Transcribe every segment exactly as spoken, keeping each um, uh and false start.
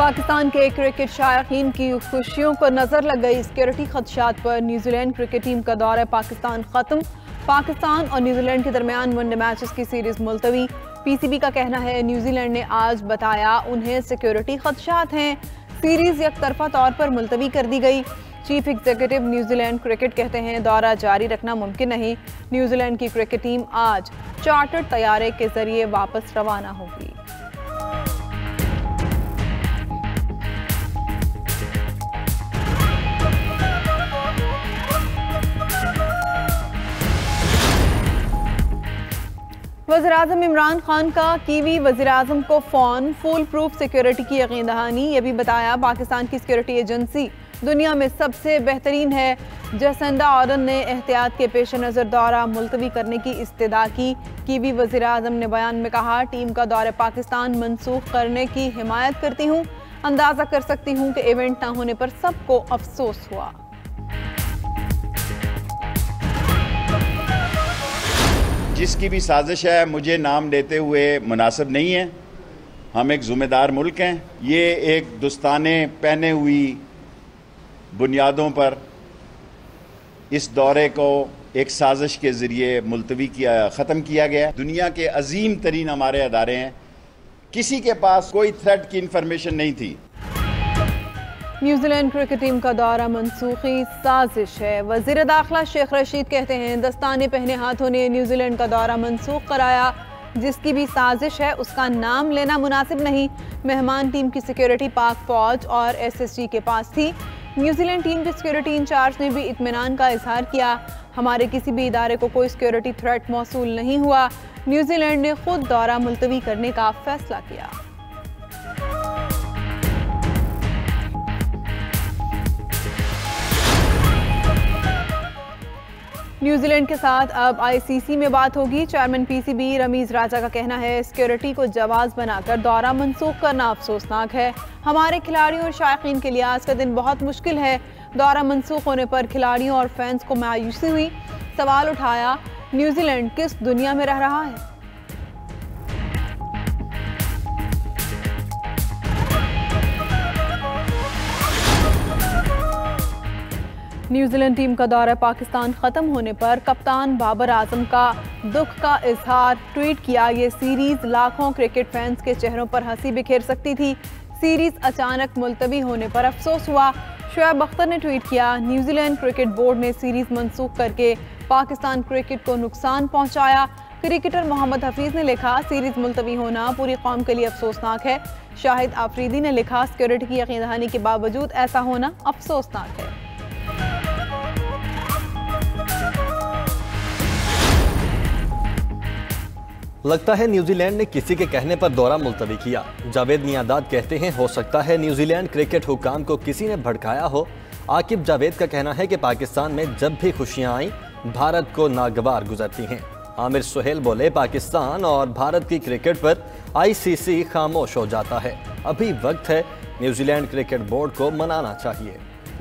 पाकिस्तान के क्रिकेट शायकीन की खुशियों पर नजर लग गई। सिक्योरिटी खदशात पर न्यूजीलैंड क्रिकेट टीम का दौरा पाकिस्तान खत्म। पाकिस्तान और न्यूजीलैंड के दरमियान वनडे मैचेस की सीरीज मुलतवी। पीसीबी का कहना है न्यूजीलैंड ने आज बताया उन्हें सिक्योरिटी खदशात हैं। सीरीज एक तरफा तौर पर मुलतवी कर दी गई। चीफ एग्जीक्यूटिव न्यूजीलैंड क्रिकेट कहते हैं दौरा जारी रखना मुमकिन नहीं। न्यूजीलैंड की क्रिकेट टीम आज चार्टर्ड तैयारे के जरिए वापस रवाना होगी। वज़ीर-ए-आज़म इमरान खान का कीवी वज़ीर-ए-आज़म को फ़ोन, फुल प्रूफ सिक्योरिटी की यकीन दहानी। ये भी बताया पाकिस्तान की सिक्योरिटी एजेंसी दुनिया में सबसे बेहतरीन है। जसंदा ऑर्डन ने एहतियात के पेश नज़र दौरा मुलतवी करने की इस्तदा की। कीवी वज़ीर-ए-आज़म ने बयान में कहा टीम का दौरा पाकिस्तान मनसूख करने की हिमायत करती हूँ। अंदाज़ा कर सकती हूँ कि इवेंट ना होने पर सबको अफसोस हुआ। जिसकी भी साजिश है मुझे नाम लेते हुए मुनासिब नहीं है। हम एक ज़िम्मेदार मुल्क हैं। ये एक दुस्ताने पहने हुई बुनियादों पर इस दौरे को एक साजिश के ज़रिए मुलतवी किया ख़त्म किया गया। दुनिया के अजीम तरीन हमारे अदारे हैं, किसी के पास कोई थ्रेट की इंफॉर्मेशन नहीं थी। न्यूजीलैंड क्रिकेट टीम का दौरा मनसूखी साजिश है। वज़ीर दाखिला शेख रशीद कहते हैं दस्ताने पहने हाथों ने न्यूजीलैंड का दौरा मनसूख कराया। जिसकी भी साजिश है उसका नाम लेना मुनासिब नहीं। मेहमान टीम की सिक्योरिटी पाक फौज और एसएसजी के पास थी। न्यूजीलैंड टीम के सिक्योरिटी इंचार्ज ने भी इत्मीनान का इजहार किया। हमारे किसी भी इदारे को कोई सिक्योरिटी थ्रेट मौसूल नहीं हुआ। न्यूजीलैंड ने खुद दौरा मुलतवी करने का फैसला किया। न्यूजीलैंड के साथ अब आईसीसी में बात होगी। चेयरमैन पीसीबी रमीज राजा का कहना है सिक्योरिटी को जवाज बनाकर दौरा मनसूख करना अफसोसनाक है। हमारे खिलाड़ियों और शायकीन के लिए आज का दिन बहुत मुश्किल है। दौरा मनसूख होने पर खिलाड़ियों और फैंस को मायूसी हुई। सवाल उठाया न्यूजीलैंड किस दुनिया में रह रहा है। न्यूजीलैंड टीम का दौरा पाकिस्तान खत्म होने पर कप्तान बाबर आजम का दुख का इजहार ट्वीट किया। ये सीरीज लाखों क्रिकेट फैंस के चेहरों पर हंसी बिखेर सकती थी। सीरीज अचानक मुलतवी होने पर अफसोस हुआ। शुएब अख्तर ने ट्वीट किया न्यूजीलैंड क्रिकेट बोर्ड ने सीरीज मनसूख करके पाकिस्तान क्रिकेट को नुकसान पहुंचाया। क्रिकेटर मोहम्मद हफीज ने लिखा सीरीज मुलतवी होना पूरी कौम के लिए अफसोसनाक है। शाहिद आफरीदी ने लिखा सिक्योरिटी की यकीन दहानी के बावजूद ऐसा होना अफसोसनाक है। लगता है न्यूजीलैंड ने किसी के कहने पर दौरा मुलतवी किया। जावेद मियादाद कहते हैं हो सकता है न्यूजीलैंड क्रिकेट हुकाम को किसी ने भड़काया हो। आकिब जावेद का कहना है कि पाकिस्तान में जब भी खुशियां आई भारत को नागवार गुजरती हैं। आमिर सुहेल बोले पाकिस्तान और भारत की क्रिकेट पर आईसीसी खामोश हो जाता है। अभी वक्त है न्यूजीलैंड क्रिकेट बोर्ड को मनाना चाहिए।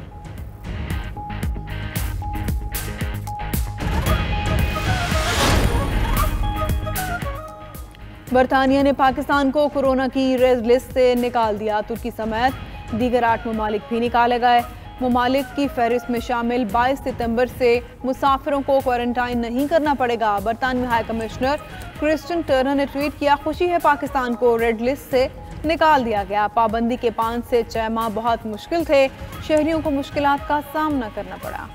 बरतानिया ने पाकिस्तान को कोरोना की रेड लिस्ट से निकाल दिया। तुर्की समेत दीगर आठ ममालिक भी निकाले गए। ममालिक की फहरिस्त में शामिल बाईस सितंबर से मुसाफिरों को क्वारंटाइन नहीं करना पड़ेगा। बरतानवी हाई कमिश्नर क्रिस्टियन टर्नर ने ट्वीट किया खुशी है पाकिस्तान को रेड लिस्ट से निकाल दिया गया। पाबंदी के पाँच से छह माह बहुत मुश्किल थे। शहरियों को मुश्किलात का सामना करना पड़ा।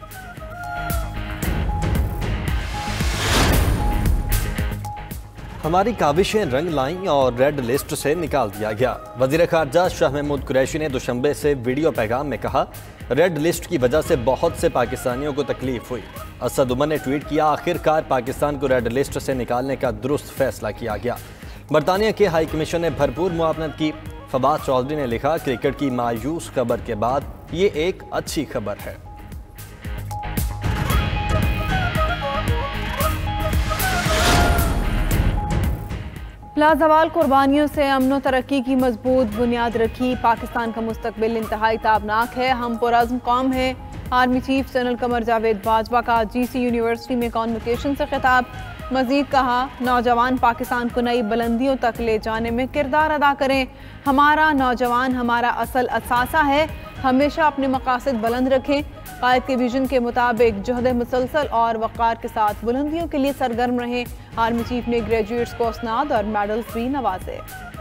हमारी काविशें रंग लाईं और रेड लिस्ट से निकाल दिया गया। वज़ीर ख़ारजा शाह महमूद कुरैशी ने दुशंबे से वीडियो पैगाम में कहा रेड लिस्ट की वजह से बहुत से पाकिस्तानियों को तकलीफ हुई। असद उमर ने ट्वीट किया आखिरकार पाकिस्तान को रेड लिस्ट से निकालने का दुरुस्त फैसला किया गया। बरतानिया के हाई कमीशन ने भरपूर मुआवनत की। फवाद चौधरी ने लिखा क्रिकेट की मायूस खबर के बाद ये एक अच्छी खबर है। लाजवाल कुर्बानियों से अमन तरक्की की मजबूत बुनियाद रखी। पाकिस्तान का मुस्तकबिल इंतहाई ताबनाक है। हम पुरअज़्म कौम हैं। Army chief general Qamar Javed Bajwa का जीसी यूनिवर्सिटी में कॉन्वोकेशन से खिताब। मजीद कहा, नौजवान पाकिस्तान को नई बुलंदियों तक ले जाने में किरदार अदा करें। हमारा नौजवान हमारा असल असासा है, हमेशा अपने मकासद बुलंद रखें। कायद के विजन के मुताबिक जहद मुसलसल और वक़ार के साथ बुलंदियों के लिए सरगर्म रहें। आर्मी चीफ ने ग्रेजुएट्स को असनाद और मेडल्स भी नवाजे।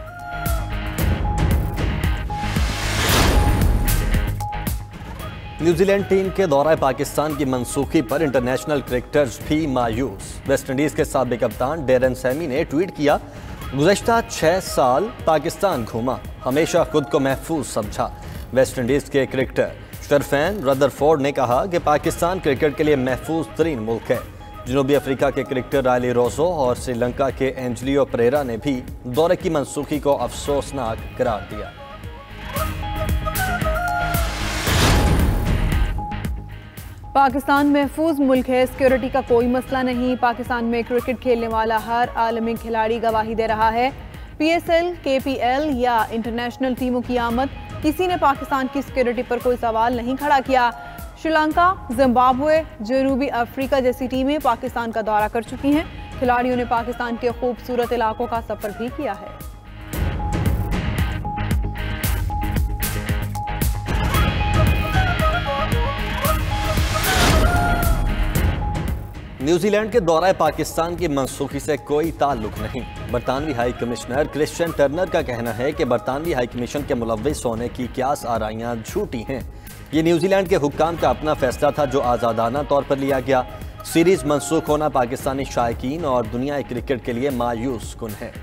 न्यूजीलैंड टीम के दौरा पाकिस्तान की मनसूखी पर इंटरनेशनल क्रिकेटर्स भी मायूस। वेस्टइंडीज के साबिक कप्तान डेरन सैमी ने ट्वीट किया, गुज़श्ता छह साल पाकिस्तान घूमा, हमेशा खुद को महफूज समझा। वेस्टइंडीज के क्रिकेटर शरफैन रदरफोर्ड ने कहा कि पाकिस्तान क्रिकेट के लिए महफूज तरीन मुल्क है। जनूबी अफ्रीका के क्रिकेटर रायली रोजो और श्रीलंका के एंजलियो परेरा ने भी दौरे की मनसूखी को अफसोसनाक करार दिया। पाकिस्तान महफूज मुल्क है, सिक्योरिटी का कोई मसला नहीं। पाकिस्तान में क्रिकेट खेलने वाला हर आलमी खिलाड़ी गवाही दे रहा है। पीएसएल, केपीएल या इंटरनेशनल टीमों की आमद, किसी ने पाकिस्तान की सिक्योरिटी पर कोई सवाल नहीं खड़ा किया। श्रीलंका, जिम्बाब्वे, जनूबी अफ्रीका जैसी टीमें पाकिस्तान का दौरा कर चुकी हैं। खिलाड़ियों ने पाकिस्तान के खूबसूरत इलाकों का सफर भी किया है। न्यूजीलैंड के दौरा पाकिस्तान की मनसूखी से कोई ताल्लुक नहीं। बरतानवी हाई कमिश्नर क्रिश्चियन टर्नर का कहना है कि बरतानवी हाई कमीशन के मुलव्विस होने की क्यास आराइयां झूठी हैं। ये न्यूजीलैंड के हुक्काम का अपना फैसला था जो आज़ादाना तौर पर लिया गया। सीरीज मनसूख होना पाकिस्तानी शायकीन और दुनिया क्रिकेट के लिए मायूस कुन है।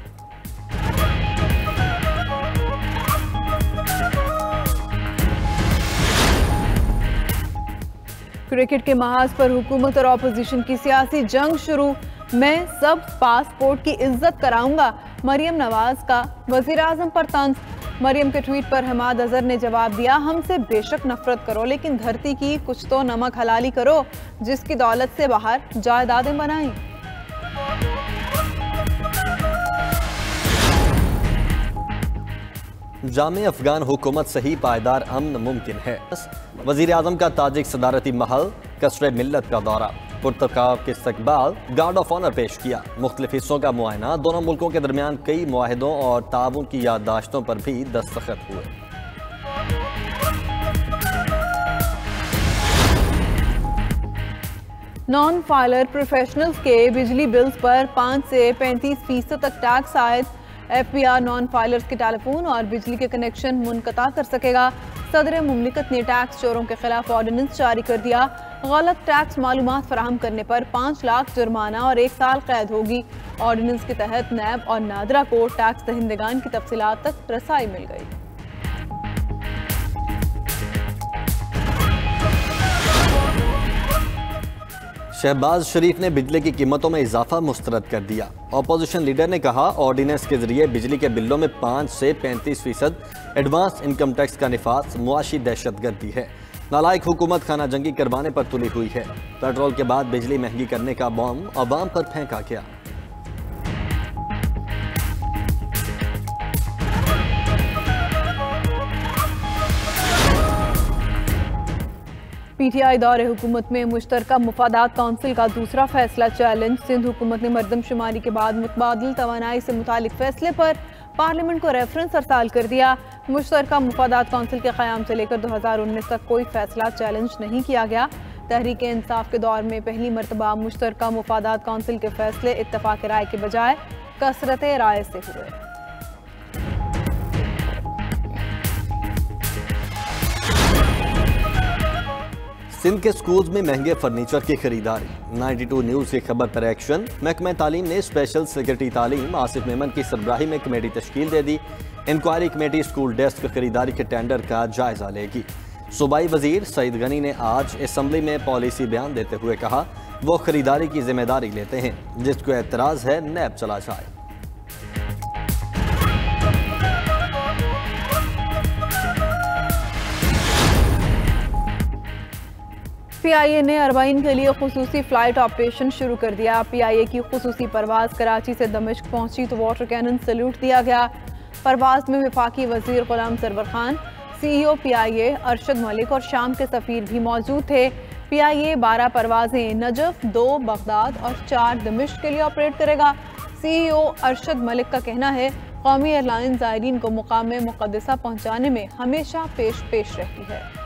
क्रिकेट के महाज पर हुकूमत और अपोजिशन की सियासी जंग शुरू। मैं सब पासपोर्ट की इज्जत कराऊंगा, मरियम नवाज का वजीर आजम पर तंज। मरियम के ट्वीट पर हमाद अजहर ने जवाब दिया, हमसे बेशक नफरत करो लेकिन धरती की कुछ तो नमक हलाली करो, जिसकी दौलत से बाहर जायदादें बनाई। जामे अफगान हुकूमत से ही पायदार अमन मुमकिन है। वजीर आजम का ताजिक सदारती महल कसरे मिल्लत का दौरा, पुरतकाब के इस्तकबाल, गार्ड ऑफ ऑनर पेश किया। मुख्तलिफ हिस्सों का मुआयना, दोनों मुल्कों के दरमियान कई मुआहिदों और ताउन की याददाश्तों पर भी दस्तखत हुए। नॉन फाइलर प्रोफेशनल्स के बिजली बिल्स पर पाँच से पैंतीस फीसद तक टैक्स आयद। F B R non filers के टेलीफोन और बिजली के कनेक्शन मुनक़ता कर सकेगा। सदर मुमलिकत ने टैक्स चोरों के खिलाफ ऑर्डिनेंस जारी कर दिया। गलत टैक्स मालूमात फराहम करने पर पाँच लाख जुर्माना और एक साल कैद होगी। ऑर्डिनेंस के तहत नैब और नादरा को टैक्स दहिंदगान की तफसीलात तक रसाई मिल गई। शहबाज शरीफ ने बिजली की कीमतों में इजाफा मुस्तरद कर दिया। अपोजिशन लीडर ने कहा, ऑर्डिनेंस के जरिए बिजली के बिलों में पाँच से पैंतीस फीसद एडवांस इनकम टैक्स का निफाज मुआशी दहशतगर्दी है। नालायक हुकूमत खाना जंगी करवाने पर तुली हुई है। पेट्रोल के बाद बिजली महंगी करने का बॉम्ब अवाम पर फेंका गया। पीटीआई दौरे हुकूमत में मुश्तरका मुफादात काउंसिल का दूसरा फैसला चैलेंज। सिंध हुकूमत ने मरदमशुमारी के बाद मुतबादिल तवानाई से मुतालिक फैसले पर पार्लियामेंट को रेफरेंस अरसाल कर दिया। मुश्तरका मुफादात काउंसिल के क़याम से लेकर दो हज़ार उन्नीस तक कोई फैसला चैलेंज नहीं किया गया। तहरीक इंसाफ के दौर में पहली मरतबा मुश्तरका मुफादात काउंसिल के फैसले इत्तफाक राय के बजाय कसरत राय से हुए। सिंध के स्कूल्स में महंगे फर्नीचर की खरीदारी। बानवे न्यूज़ की खबर पर एक्शन। महकमा तालीम ने स्पेशल सेक्रेटरी तालीम आसिफ मेमन की सरबराही में कमेटी तश्कील दे दी। इंक्वायरी कमेटी स्कूल डेस्क खरीदारी के टेंडर का जायजा लेगी। सूबाई वजीर सईद गनी ने आज असम्बली में पॉलिसी बयान देते हुए कहा, वो खरीदारी की जिम्मेदारी लेते हैं, जिसको एतराज है नैब चला जाए। पी आई ए ने अरबाइन के लिए खुसूसी फ्लाइट ऑपरेशन शुरू कर दिया। पी आई ए की खुसूसी परवाज कराची से दमिश्क पहुंची तो वाटर कैनन सल्यूट दिया गया। परवाज में वफाकी वजीर Ghulam Sarwar Khan, C E O P I A Arshad Malik और शाम के सफीर भी मौजूद थे। पी आई ए बारह परवाजें नजफ, दो बगदाद और चार दमिश्क के लिए ऑपरेट करेगा। सी ई ओ अरशद मलिक का कहना है, कौमी एयरलाइन ज़ायरीन को मुकाम मुक़द्दसा पहुँचाने में हमेशा पेश पेश रहती है।